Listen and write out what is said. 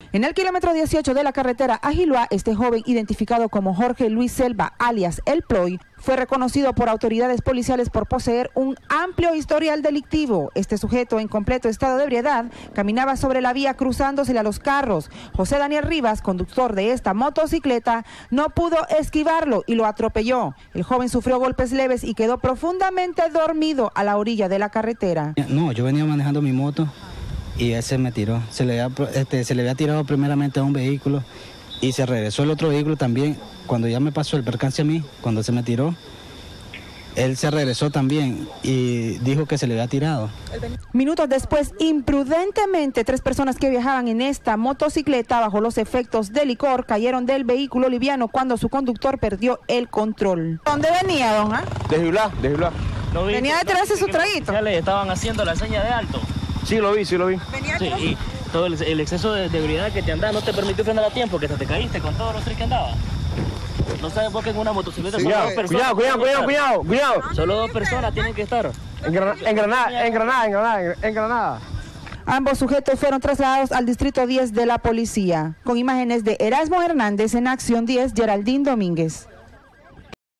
En el kilómetro 18 de la carretera Ajiloa, este joven, identificado como Jorge Luis Selva, alias El Ploy, fue reconocido por autoridades policiales por poseer un amplio historial delictivo. Este sujeto, en completo estado de ebriedad, caminaba sobre la vía cruzándosele a los carros. José Daniel Rivas, conductor de esta motocicleta, no pudo esquivarlo y lo atropelló. El joven sufrió golpes leves y quedó profundamente dormido a la orilla de la carretera. No, yo venía manejando mi moto y él se me tiró. Se le había tirado primeramente a un vehículo y se regresó el otro vehículo también. Cuando ya me pasó el percance a mí, cuando se me tiró, él se regresó también y dijo que se le había tirado. Minutos después, imprudentemente, 3 personas que viajaban en esta motocicleta bajo los efectos de licor cayeron del vehículo liviano cuando su conductor perdió el control. ¿Dónde venía, don? De Jibla. ¿Venía a tirarse su traguito? Ya le estaban haciendo la seña de alto. Sí, lo vi. Sí, y todo el exceso de ebriedad que te andaba no te permitió frenar a tiempo, que te caíste con todos los tres que andaba. No sabes por qué en una motocicleta solo 2 personas. Cuidado. Solo 2 personas tienen que estar. En Granada. Ambos sujetos fueron trasladados al distrito 10 de la policía. Con imágenes de Erasmo Hernández, en Acción 10, Geraldine Domínguez.